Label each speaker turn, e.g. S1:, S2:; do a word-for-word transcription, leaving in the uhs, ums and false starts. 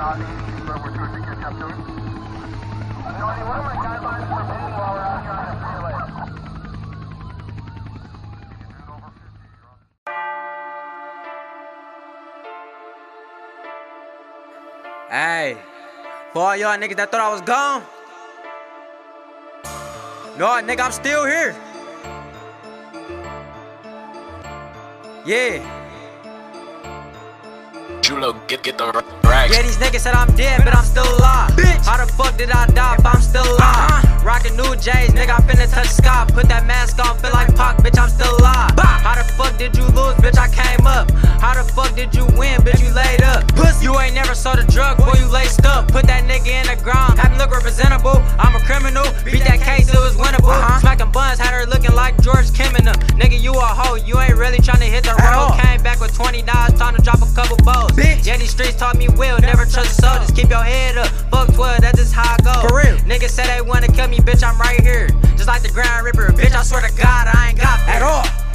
S1: Hey, for all y'all niggas that thought I was gone, no, nigga, I'm still here. Yeah.
S2: Chulo, get get the racks.
S1: Yeah, these niggas said I'm dead, but I'm still alive. Bitch. How the fuck did I die if I'm still alive? Uh-huh. Rockin' new J's, nigga, I'm finna touch the sky. Put that mask on, feel like Pac, bitch, I'm still alive. Bah. How the fuck did you lose, bitch, I came up? How the fuck did you win, bitch, you laid up? Pussy. You ain't never saw the drug, boy, you laced up. Put that nigga in the ground, have him look representable. I'm a criminal, beat that case, it was winnable. Uh-huh. Smacking buns, had her looking like George Kim and them. Nigga, you a hoe, you ain't really tryna hit the road. Came back with twenty dollars, time to drop a couple bows. Bitch. Yeah, these streets taught me will, never trust a soul. Just keep your head up, fuck twelve, that's just how I go. For real. Niggas say they wanna kill me, bitch, I'm right here. Just like the Grand Ripper, bitch, I swear to God, I ain't got that at all.